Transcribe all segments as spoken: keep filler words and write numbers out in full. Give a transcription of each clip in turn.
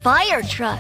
fire truck.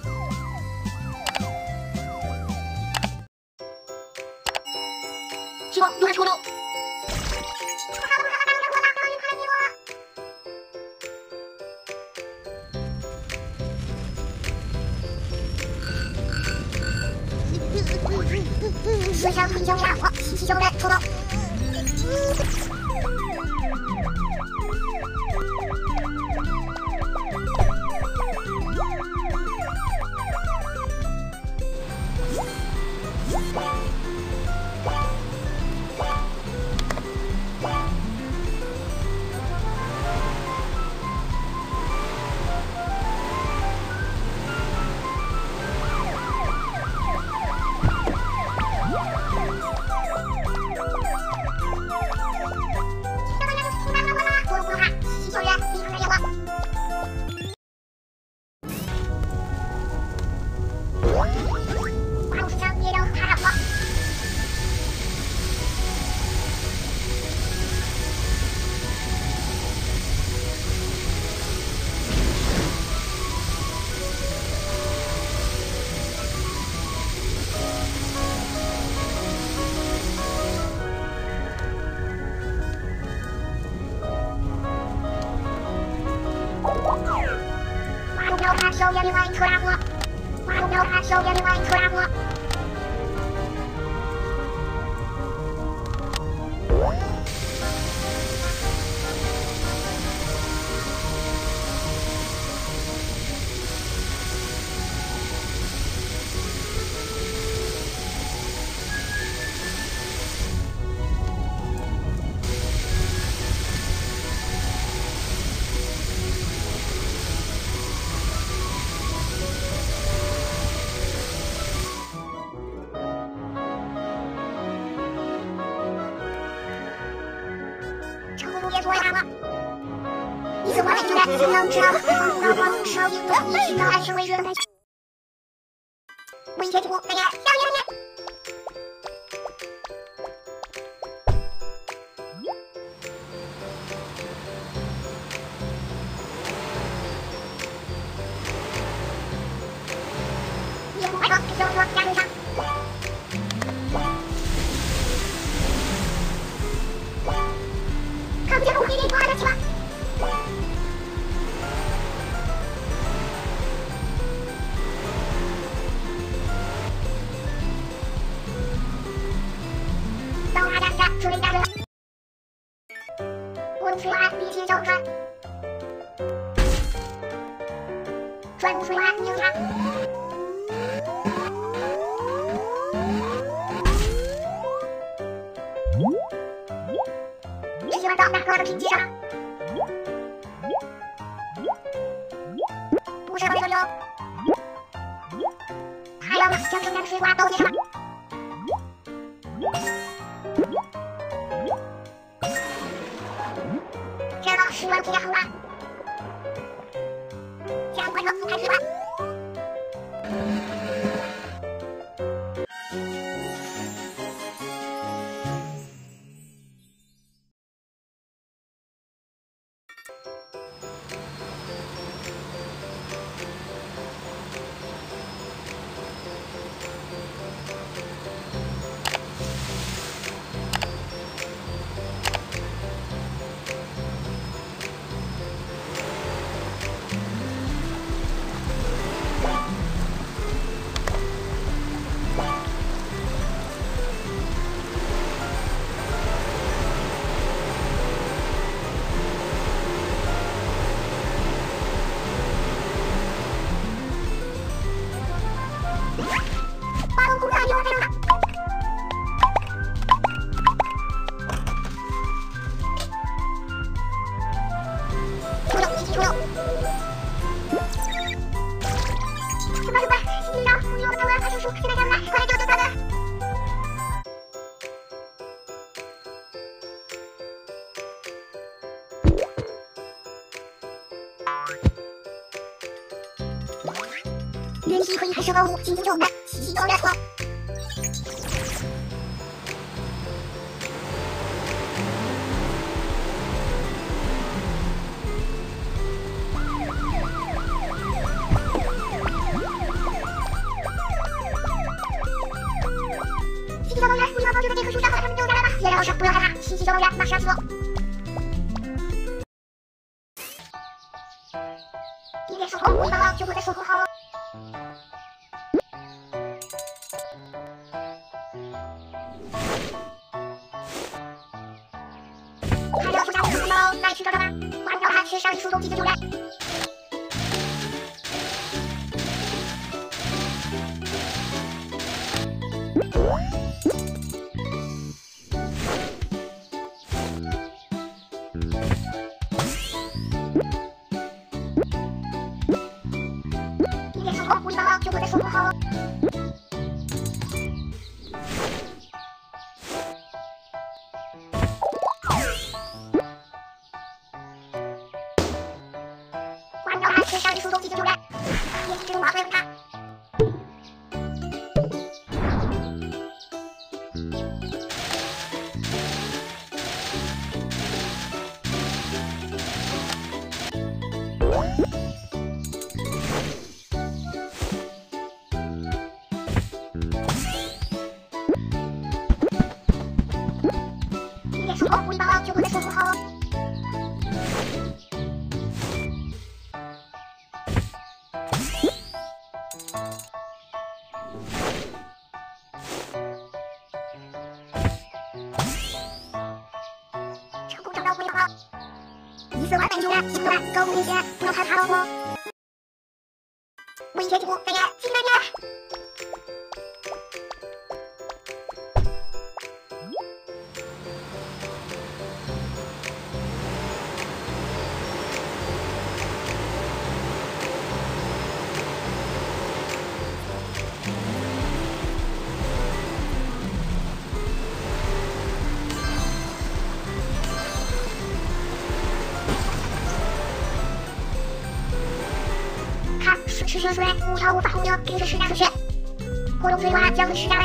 练习可以开始高度进行中的奇迹高原化。 老师不要害怕，奇迹消灭，马上去做。一脸手头，我一把就会在手头好。还要出家务猫，来去找找吧。花鸟汉是上一书中几个救援。一脸手头，我一把就会在手头好。花鸟汉是上一书中几个救援。也只能麻烦他。一脸手头，我一把就会在手头好。成功找到回宝，一次完美救援，行动高度危险，不要害怕哦。危险进步，再见，新再见。看，水池血水，无条无法红流，跟着施加出血，活动水洼将会施加来。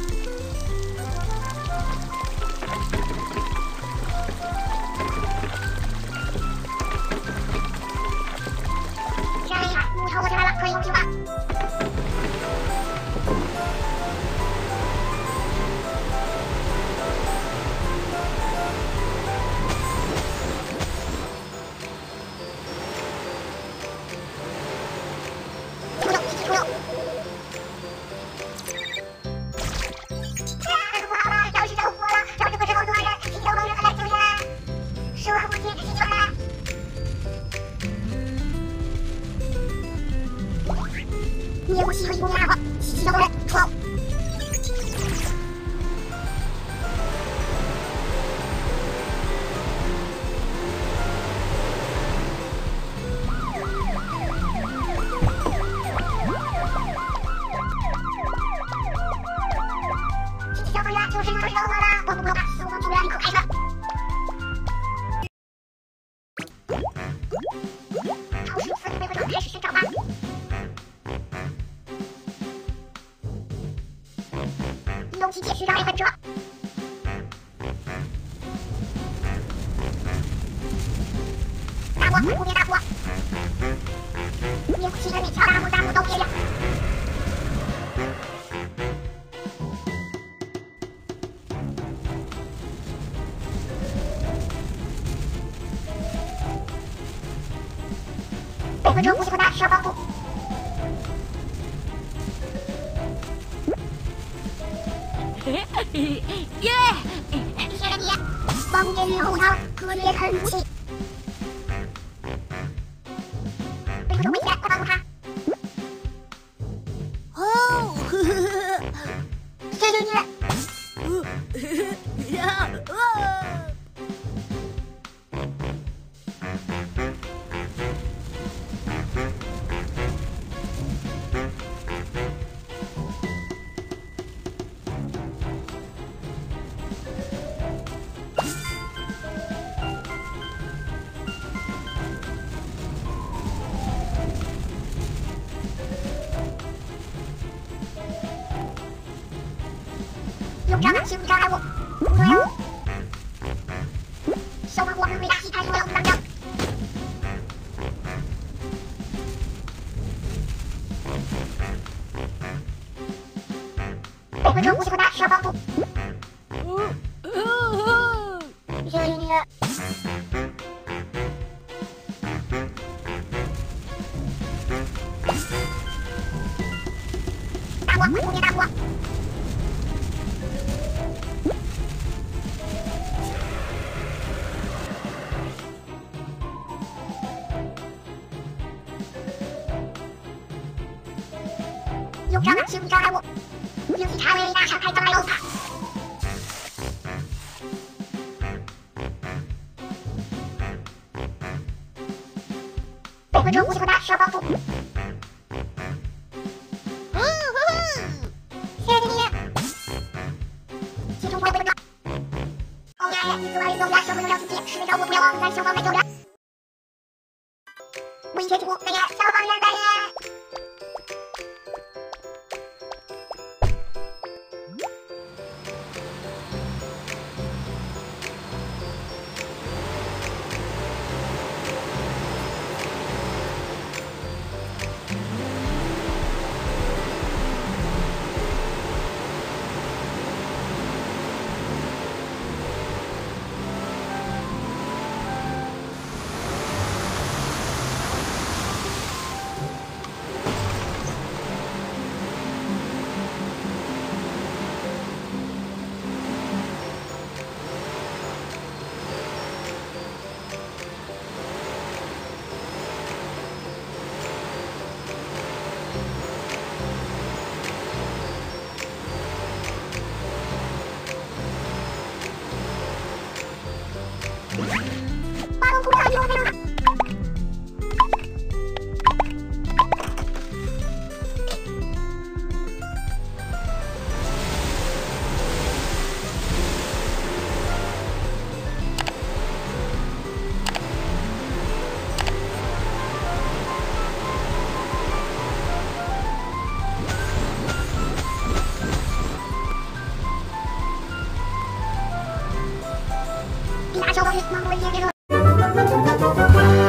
下一下，无条我进来了，可以用计划。灭火器和一公里二号，奇迹消人，出动。奇迹消人员就是这个人了，我不能怕，死亡救援立刻开始。超时四备会者开始寻找吧。移动机械寻找备份者。大火，扑灭大火。灭火器人力敲大火，大火都灭了。备份者武器困难，需要帮助。 耶！ 谢谢你，帮灭运后舱割裂喷武器。备份者危险，快帮助他。 哦，呵呵呵， 谢谢你。 呀，啊！ 有障碍，请障碍物。工作任务。消防火日雷达器开所有当将。备份者武器困难，需要帮助。 了。大火，扑灭大火！有障碍，请你障碍我。引起查维大敞开障碍楼塔。被困者呼吸困难，需要帮助。 嗯哼哼， 谢谢你。集中火力被困者。哦耶！一次来运动员社会能量自己，是照顾不了我，在消防来救援。危险警务，再见，消防员再见。发动突然移动飞人。抵达消防局，忙碌的一天结束。